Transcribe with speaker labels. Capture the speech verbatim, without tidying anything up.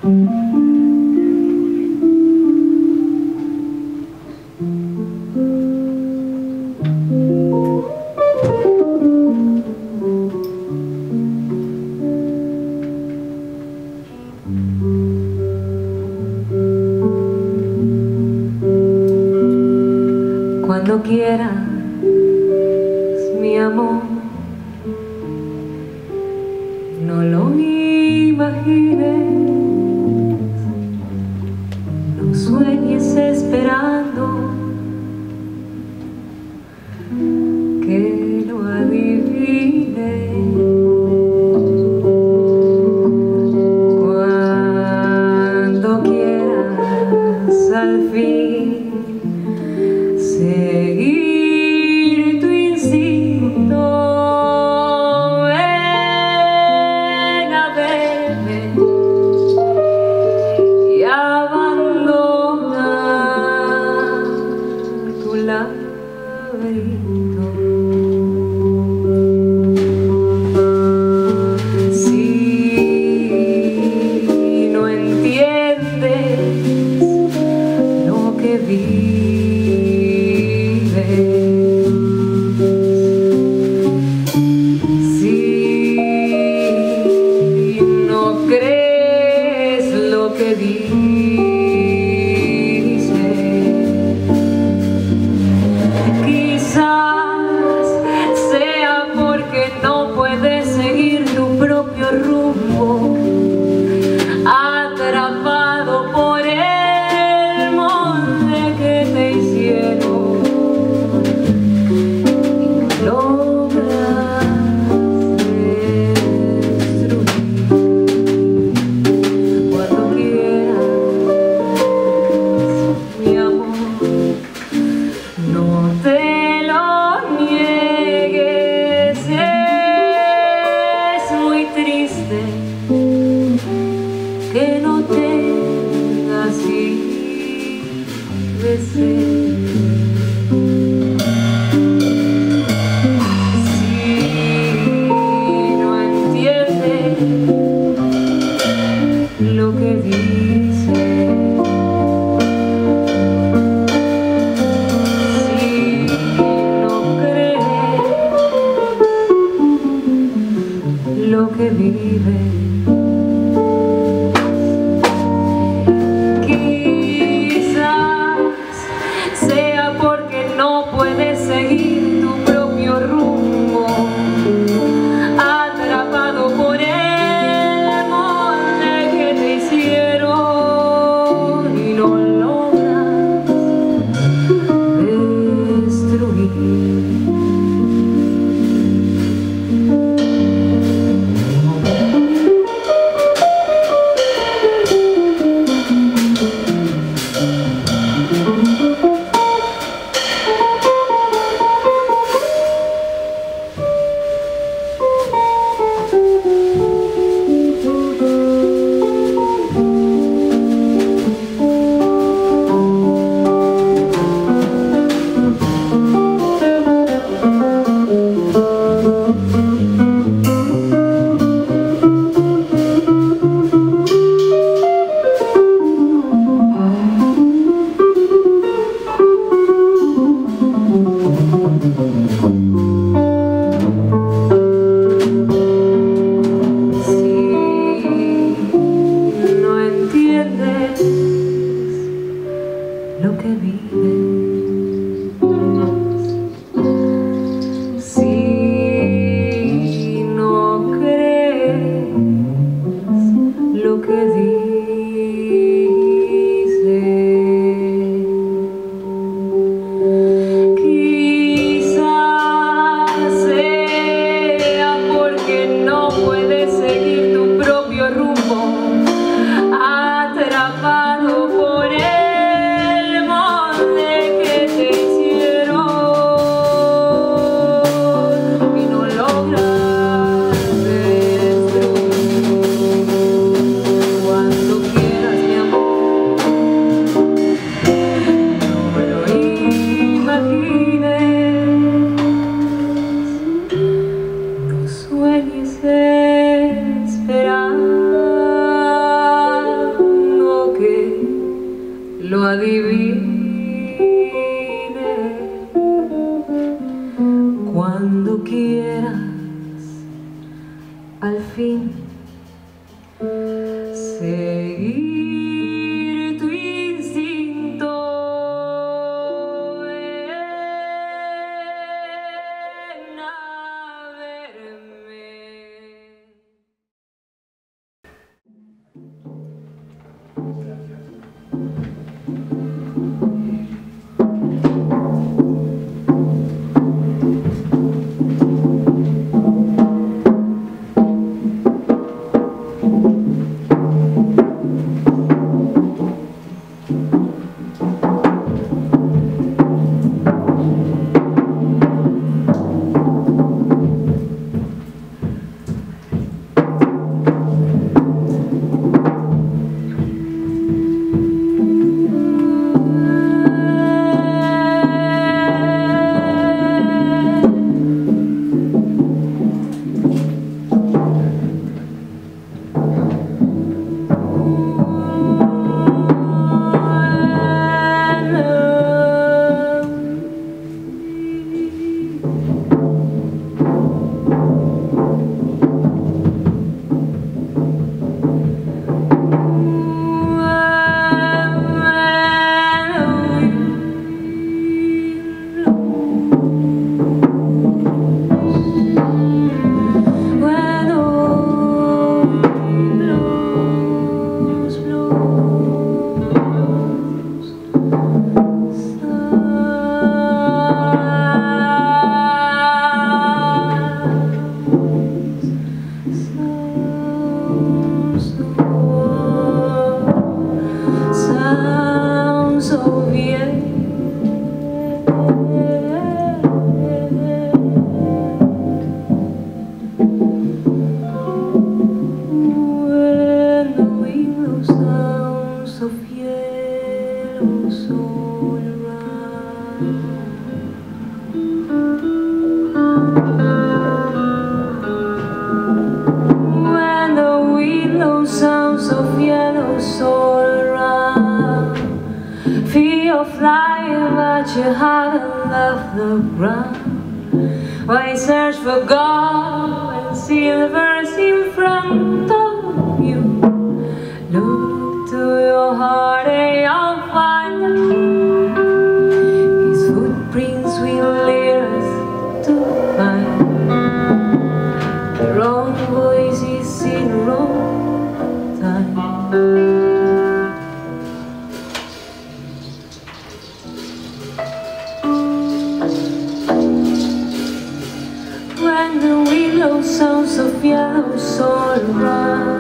Speaker 1: Cuando quieras, mi amor, no lo imagines, no sueñes esperando que lo adivines. Cuando quieras al fin seguir tu instinto, ven a verme y abandona tu laberinto. Si no entiendes lo que vives, si no crees lo que dices, quizás sea porque no puedes seguir tu propio rumbo, atrapado por el molde que te hicieron y no logras destruir. Cuando quieras, mi amor, no te lo niegues, es muy triste que no tengas deseo. Si no entiendes lo que dices, si no crees lo que vives, sea seguir tu instinto, ven a verme. Flying, but you haven't left the ground. Why search for God and silvers in front of you? Look to your heart and you'll find the truth. His footprints will lead us to find the wrong voices in the wrong time. When the willow sounds of yellows all around,